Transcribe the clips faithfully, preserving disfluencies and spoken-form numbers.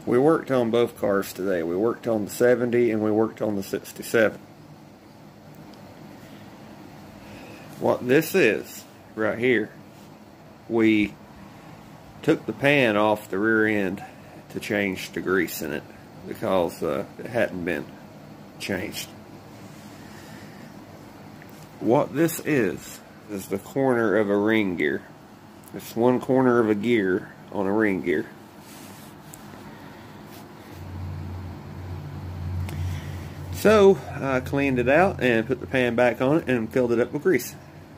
we worked on both cars today. We worked on the seventy and we worked on the sixty-seven. What this is, right here, we took the pan off the rear end to change the grease in it because uh, it hadn't been changed. What this is, is the corner of a ring gear. It's one corner of a gear on a ring gear. So I cleaned it out and put the pan back on it and filled it up with grease.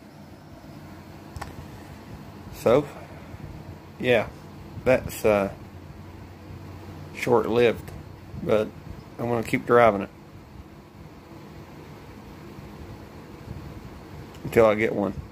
So, yeah, that's uh, short-lived, but I'm going to keep driving it until I get one.